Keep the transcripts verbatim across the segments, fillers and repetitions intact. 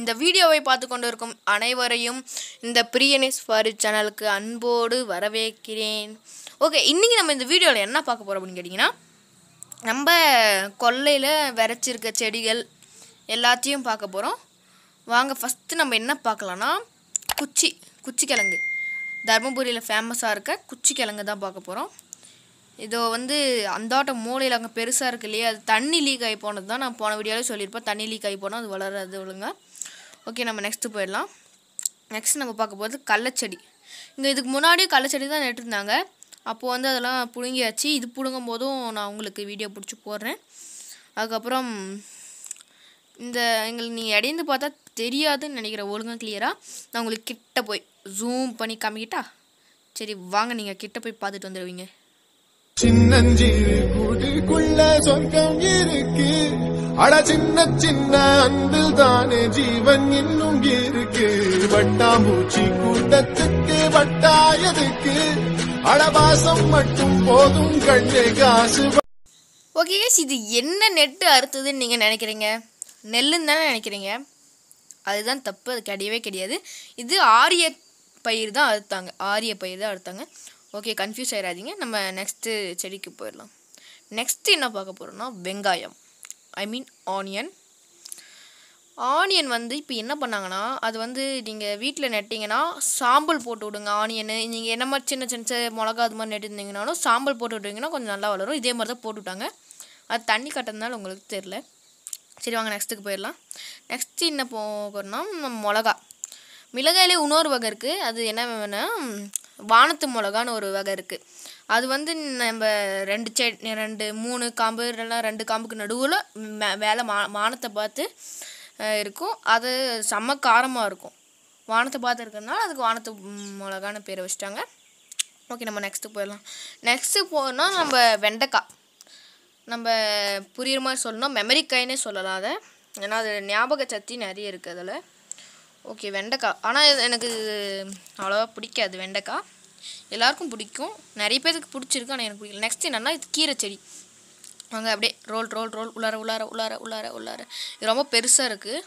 இந்த வீடியோவை பார்த்து கொண்டிருக்கும் அனைவரையும் இந்த பிரியனிஸ் ஃபார் சேனலுக்கு அன்போடு வரவேற்கிறேன். ஓகே, இன்றைக்கி நம்ம இந்த வீடியோவில் என்ன பார்க்க போகிறோம் அப்படின்னு கேட்டிங்கன்னா, நம்ம கொல்லையில் விரைச்சிருக்க செடிகள் எல்லாத்தையும் பார்க்க போகிறோம். வாங்க, ஃபஸ்ட்டு நம்ம என்ன பார்க்கலான்னா, குச்சி குச்சி கிழங்கு தர்மபுரியில் ஃபேமஸாக இருக்க குச்சி கிழங்கு தான் பார்க்க போகிறோம். இதோ வந்து அந்தாட்ட மூலையில் அங்கே பெருசாக இருக்கு இல்லையா, அது தண்ணி லீக் ஆகி போனது தான். நான் போன வீடியோவில் சொல்லியிருப்பேன், தண்ணி லீக் ஆகி போனால் அது வளராது ஒழுங்கா. ஓகே, நம்ம நெக்ஸ்ட்டு போயிடலாம். நெக்ஸ்ட் நம்ம பார்க்க போகிறது கள்ளச்செடி. இங்கே இதுக்கு முன்னாடியே கள்ளச்செடி தான் நட்டுருந்தாங்க. அப்போது வந்து அதெல்லாம் பிடுங்கியாச்சு. இது பிடுங்கும் போதும் நான் உங்களுக்கு வீடியோ பிடிச்சி போடுறேன். அதுக்கப்புறம் இந்த எங்களுக்கு நீங்கள் இடைந்து பார்த்தா தெரியாதுன்னு நினைக்கிறேன் ஒழுங்காக கிளியராக. நான் உங்களுக்கு கிட்ட போய் ஜூம் பண்ணி காமிக்கிட்டா? சரி வாங்க, நீங்கள் கிட்ட போய் பார்த்துட்டு வந்துடுவீங்க. சின்னஞ்சிறு கூட்டுக்குள்ள சொர்க்கம் இருக்கு, அட சின்ன சின்ன அன்பில் தானே ஜீவன் இன்னும் இருக்கு. வட்டாம்பூச்சி கூட்டத்துக்கு வட்டாயதுக்கு அடவாசம் மட்டும் போதும் கண்ணே காசு. ஓகே, இது என்ன நெட்டு அறுத்ததுன்னு நீங்கள் நினைக்கிறீங்க? நெல்லுன்னு தானே நினைக்கிறீங்க. அதுதான் தப்பு, அது கிடையவே கிடையாது. இது ஆரிய பயிர் தான் அறுத்தாங்க, ஆரிய பயிர் தான் அறுத்தாங்க. Okay, confuse ஆகிடாதீங்க. நம்ம நெக்ஸ்ட்டு செடிக்கு போயிடலாம். நெக்ஸ்ட்டு என்ன பார்க்க போகிறோம்னா, வெங்காயம், ஐ மீன் ஆனியன். ஆனியன் வந்து இப்போ என்ன பண்ணாங்கன்னா, அது வந்து நீங்கள் வீட்டில் நட்டிங்கன்னா சாம்பல் போட்டு விடுங்க. ஆனியனு நீங்கள் என்ன மாதிரி சின்ன சின்ன மிளகா அது மாதிரி நட்டுருந்தீங்கனாலும் சாம்பல் போட்டு விட்டுருங்கன்னா கொஞ்சம் நல்லா வளரும். இதே மாதிரி தான் போட்டுவிட்டாங்க. அது தண்ணி கட்டுறதுனால உங்களுக்கு தெரில. சரி வாங்க, நெக்ஸ்ட்டுக்கு போயிடலாம். நெக்ஸ்ட்டு என்ன போகிறோம்னா, மிளகா. மிளகாயிலே இன்னொரு வகை இருக்குது. அது என்ன வேணும்னா, வானத்து மிளகான்னு ஒரு வகை இருக்குது. அது வந்து நம்ம ரெண்டு செ ரெண்டு மூணு காம்பு இல்லைனா ரெண்டு காம்புக்கு நடுவில் மே மேலே மா வானத்தை பார்த்து இருக்கும். அது செம்ம காரமாக இருக்கும். வானத்தை பார்த்து இருக்கிறதுனால அதுக்கு வானத்து மிளகான்னு பேர் வச்சிட்டாங்க. ஓகே, நம்ம நெக்ஸ்ட்டு போயிடலாம். நெக்ஸ்ட்டு போனால் நம்ம வெண்டைக்காய். நம்ம புரியுற மாதிரி சொல்லணும், மெமரிக்காய்னே சொல்லலாம் அதை. ஏன்னா அது ஞாபக சக்தி நிறைய இருக்குது அதில். ஓகே, வெண்டைக்காய். ஆனால் எனக்கு அவ்வளோவா பிடிக்காது வெண்டைக்காய். எல்லாருக்கும் பிடிக்கும், நிறைய பேருக்கு பிடிச்சிருக்கு, ஆனால் எனக்கு பிடிக்கல. நெக்ஸ்ட் என்னென்னா, இது கீரை செடி. அங்கே அப்படியே ரோல் ரோல் ரோல் உள்ளார உள்ளார உள்ளார உள்ளார உள்ளார இது ரொம்ப பெருசாக இருக்குது.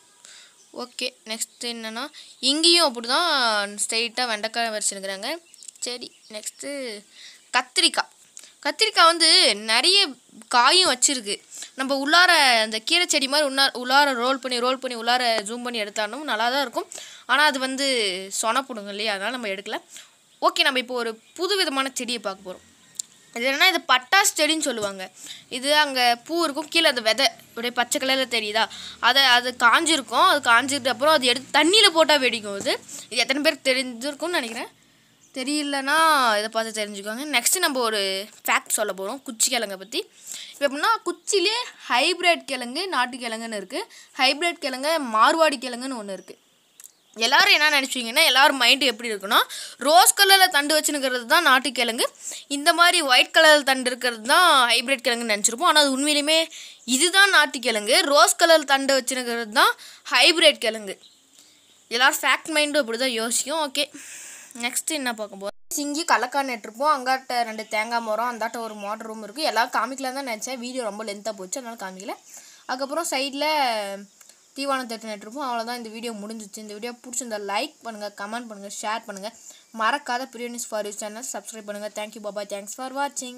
ஓகே, நெக்ஸ்ட்டு என்னென்னா, இங்கேயும் அப்படி தான் ஸ்ட்ரெயிட்டாக வெண்டைக்காய் வச்சுருக்குறாங்க. சரி, நெக்ஸ்ட்டு கத்திரிக்காய். கத்திரிக்காய் வந்து நிறைய காயும் வச்சுருக்கு. நம்ம உள்ளார அந்த கீரை செடி மாதிரி உன்னா உள்ளார ரோல் பண்ணி ரோல் பண்ணி உள்ளார ஜூம் பண்ணி எடுத்தாலும் நல்லா தான் இருக்கும். ஆனால் அது வந்து சொனப்படுங்க இல்லையா, அதனால் நம்ம எடுக்கல. ஓகே, நம்ம இப்போ ஒரு புது விதமான செடியை பார்க்க போகிறோம். இது என்னென்னா, இது பட்டாசு செடின்னு சொல்லுவாங்க. இது அங்கே பூ இருக்கும், கீழே அந்த விதை அப்படியே பச்சை கலரில் தெரியுதா, அதை அது காஞ்சிருக்கும். அது காஞ்சிட்டு அப்புறம் அது எடுத்து தண்ணியில் போட்டால் வெடிக்கும். இது இது எத்தனை பேருக்கு தெரிஞ்சிருக்கும்னு நினைக்கிறேன். தெரியலனா இதை பார்த்து தெரிஞ்சுக்கோங்க. நெக்ஸ்ட்டு நம்ம ஒரு ஃபேக்ட் சொல்ல போகிறோம் குச்சி கிழங்கை பற்றி. இப்போ எப்படின்னா, குச்சிலே ஹைப்ரிட் கிழங்கு நாட்டு கிழங்குன்னு இருக்குது. ஹைப்ரிட் கிழங்கு மார்வாடி கிழங்குன்னு ஒன்று இருக்குது. எல்லோரும் என்ன நினச்சிங்கன்னா, எல்லோரும் மைண்டு எப்படி இருக்குன்னா, ரோஸ் கலரில் தண்டு வச்சுருக்கிறது தான் நாட்டு கிழங்கு, இந்த மாதிரி ஒயிட் கலரில் தண்டு இருக்கிறது தான் ஹைப்ரிட் கிழங்குன்னு நினச்சிருப்போம். ஆனால் அது உண்மையிலுமே இதுதான் நாட்டு கிழங்கு. ரோஸ் கலர் தண்டு வச்சுருக்கிறது தான் ஹைப்ரிட் கிழங்கு. எல்லோரும் ஃபேக்ட் மைண்டும் அப்படி தான் யோசிக்கும். ஓகே, நெக்ஸ்ட்டு என்ன பார்க்க போகிறோம், சிங்கி கலக்காய் நட்டுருப்போம். அங்காட்ட ரெண்டு தேங்காய் மரம், அந்தாட்ட ஒரு மோட்டர் ரூம் இருக்குது. எல்லாம் காமிக்கலாம் தான் நினச்சேன், வீடியோ ரொம்ப லென்த்தாக போச்சு, அதனால் காமிக்கல. அதுக்கப்புறம் சைடில் தீவானம் தட்டு நட்டுருப்போம். அவ்வளோதான், இந்த வீடியோ முடிஞ்சிச்சு. இந்த வீடியோ பிடிச்சிருந்தா லைக் பண்ணுங்கள், கமெண்ட் பண்ணுங்கள், ஷேர் பண்ணுங்கள். மறக்காத பிரியனிஸ் ஃபார் யூ சேனல் சப்ஸ்கிரைப் பண்ணுங்கள். தேங்க்யூ, பாபா, தேங்க்ஸ் ஃபார் வாட்சிங்.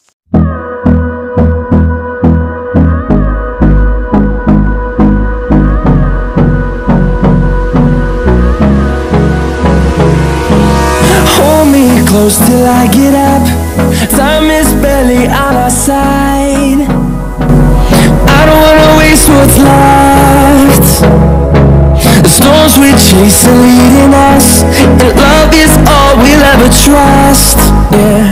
Close till I get up, time is barely on our side. I don't wanna waste what's left. The storms we chase are leading us, and love is all we'll ever trust. Yeah.